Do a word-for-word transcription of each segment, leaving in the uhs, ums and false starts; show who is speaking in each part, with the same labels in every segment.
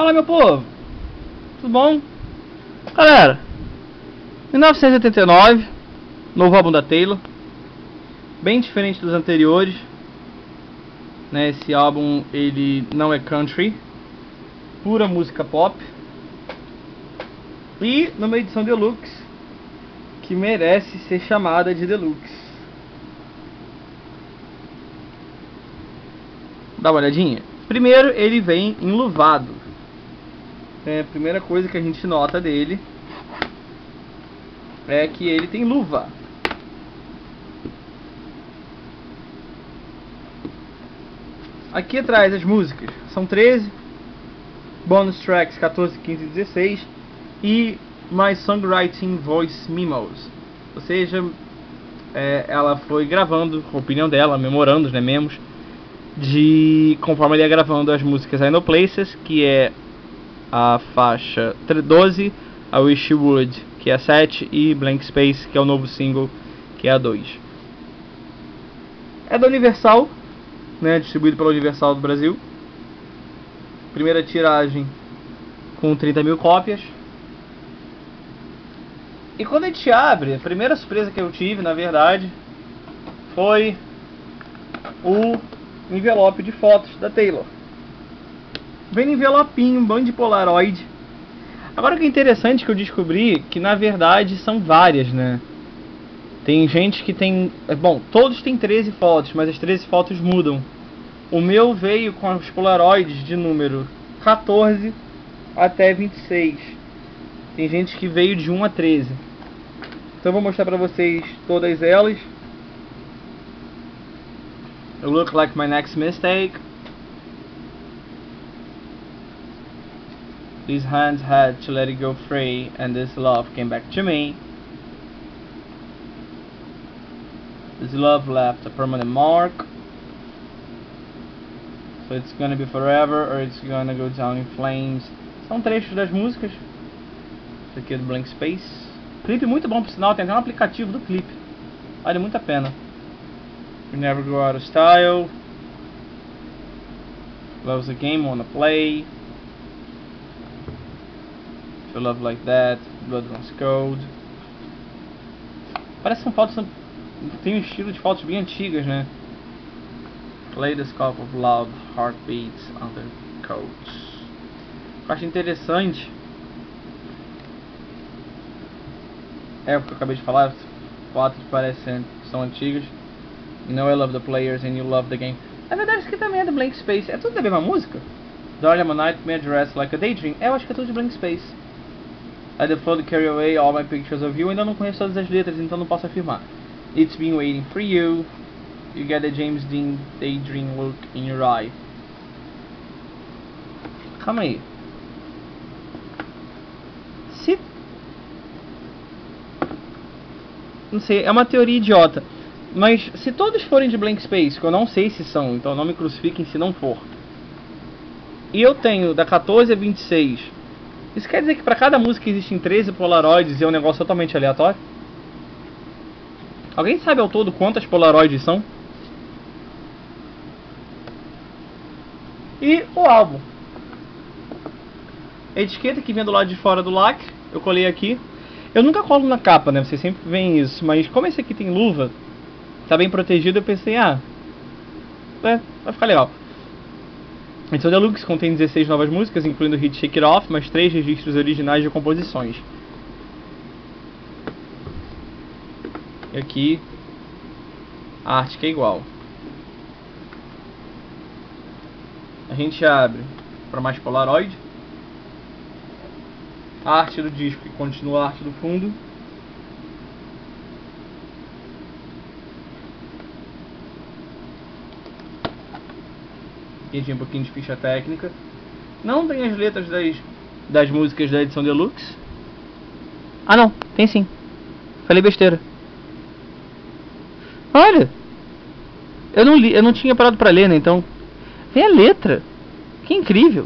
Speaker 1: Fala, meu povo, tudo bom? Galera, mil novecentos e oitenta e nove, novo álbum da Taylor, bem diferente dos anteriores, né? Esse álbum ele não é country, pura música pop, e numa edição deluxe que merece ser chamada de deluxe. Dá uma olhadinha. Primeiro, ele vem enluvado. É, a primeira coisa que a gente nota dele é que ele tem luva. Aqui atrás as músicas são treze, bonus tracks quatorze, quinze e dezesseis e My Songwriting Voice Memos. Ou seja, é, ela foi gravando, a opinião dela, memorandos, né, memos, de conforme ele ia gravando as músicas I Know Places, que é a faixa doze, a Wish You Would, que é a sete, e Blank Space, que é o novo single, que é a dois. É da Universal, né, distribuído pela Universal do Brasil. Primeira tiragem com trinta mil cópias. E quando a gente abre, a primeira surpresa que eu tive, na verdade, foi o envelope de fotos da Taylor. Vem no envelopinho, um bando de Polaroid. Agora o que é interessante que eu descobri que na verdade são várias, né? Tem gente que tem... Bom, todos têm treze fotos, mas as treze fotos mudam. O meu veio com os Polaroids de número quatorze até vinte e seis. Tem gente que veio de um a treze. Então eu vou mostrar pra vocês todas elas. It look like my next mistake. These hands had to let it go free, and this love came back to me. This love left a permanent mark. So it's gonna be forever, or it's gonna go down in flames. São trechos das músicas. Esse aqui é do Blank Space. Clipe muito bom, por sinal, tem até um aplicativo do clipe. Vale muito a pena. We never go out of style. Love's a game, wanna play. If you love like that, Blood Runs Cold. Parece que são fotos, tem um estilo de fotos bem antigas, né? Play the scope of love, heartbeats under coats. Eu acho interessante é o que eu acabei de falar, fotos parecem são antigas. You know I love the players and you love the game. Na verdade isso aqui também é do Blank Space. É tudo da mesma música? Darling, I'm a nightmare dressed like a daydream. É, eu acho que é tudo de Blank Space. Let the flood carry away all my pictures of you. Ainda não conheço todas as letras, então não posso afirmar. It's been waiting for you. You get the James Dean daydream look in your eye. Calma aí. Se... Não sei, é uma teoria idiota. Mas se todos forem de Blank Space, que eu não sei se são, então não me crucifiquem se não for. E eu tenho da quatorze a vinte e seis. Isso quer dizer que para cada música existem treze Polaroids e é um negócio totalmente aleatório? Alguém sabe ao todo quantas Polaroids são? E o álbum. A etiqueta que vem do lado de fora do lacre, eu colei aqui. Eu nunca colo na capa, né? Vocês sempre veem isso. Mas como esse aqui tem luva, tá bem protegido, eu pensei, ah, é, vai ficar legal. Então o Deluxe contém dezesseis novas músicas, incluindo o hit Shake It Off, mais três registros originais de composições. E aqui a arte que é igual. A gente abre para mais Polaroid. A arte do disco, que continua a arte do fundo. Aqui tem um pouquinho de ficha técnica. Não tem as letras das, das músicas da edição Deluxe. Ah não, tem sim. Falei besteira. Olha, eu não li, eu não tinha parado pra ler, né? Então, vem a letra. Que incrível.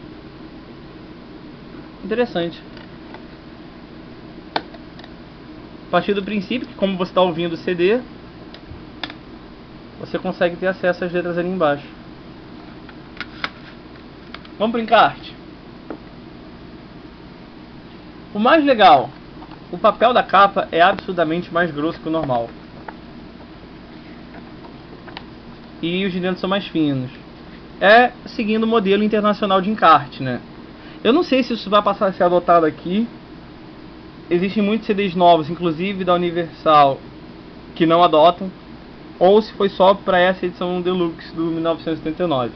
Speaker 1: Interessante. A partir do princípio que, como você está ouvindo o C D, você consegue ter acesso às letras ali embaixo. Vamos pro encarte. O mais legal, o papel da capa é absurdamente mais grosso que o normal. E os de dentro são mais finos. É seguindo o modelo internacional de encarte, né? Eu não sei se isso vai passar a ser adotado aqui. Existem muitos C Ds novos, inclusive da Universal, que não adotam. Ou se foi só para essa edição Deluxe do mil novecentos e setenta e nove.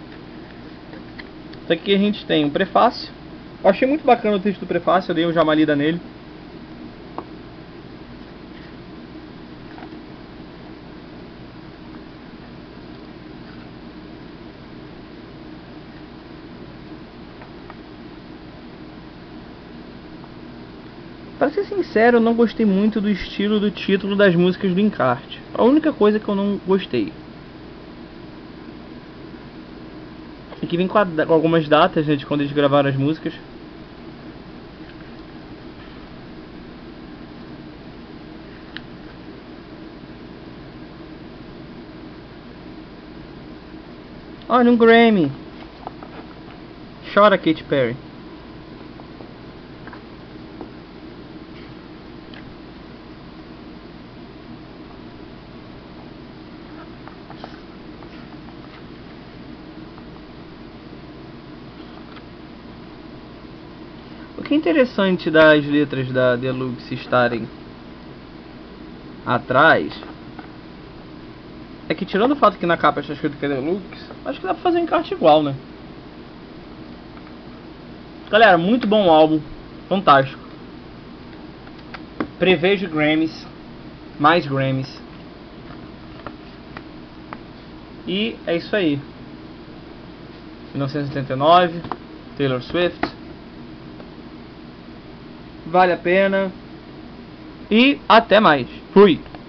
Speaker 1: Isso aqui a gente tem um prefácio. Eu achei muito bacana o texto do prefácio, eu dei já uma lida nele. Para ser sincero, eu não gostei muito do estilo do título das músicas do encarte. A única coisa que eu não gostei. Aqui vem com, a, com algumas datas, né, de quando eles gravaram as músicas. Olha, um Grammy. Chora, Katy Perry. O que é interessante das letras da Deluxe estarem atrás é que, tirando o fato que na capa está escrito que é Deluxe, acho que dá pra fazer um encarte igual, né? Galera, muito bom álbum, fantástico. Prevejo Grammys, mais Grammys. E é isso aí. mil novecentos e setenta e nove, Taylor Swift. Vale a pena. E até mais. Fui.